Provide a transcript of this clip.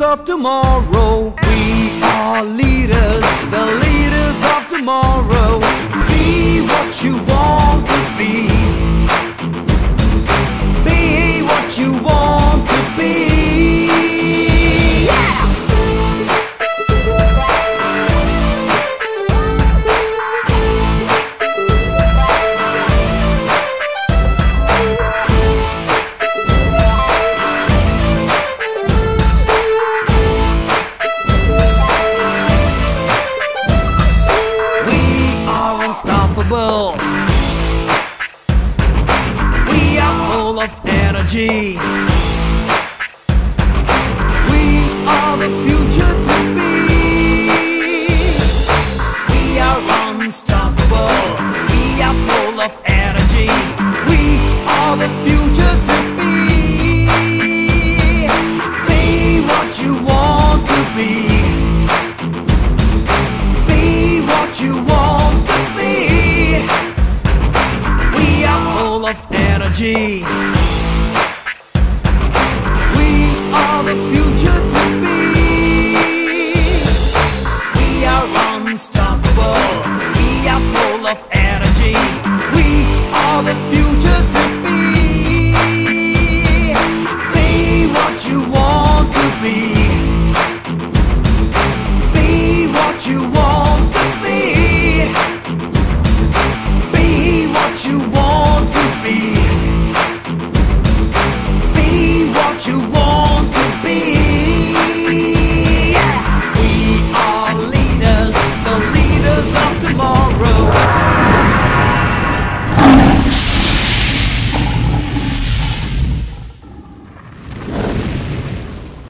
of tomorrow. We are leaders, the leaders of tomorrow. Be what you want to be. Be what you want to be. Yeah! Unstoppable. We are full of energy. We are the future to be. We are unstoppable. We are full of energy. We are the future to be. Be what you want to be. Be what you want to be. We are full of energy. We are the future to be. We are unstoppable. We are full of energy. We are the future to be. Be what you want to be. Be what you want to be. Be what you want to be. Be what you want.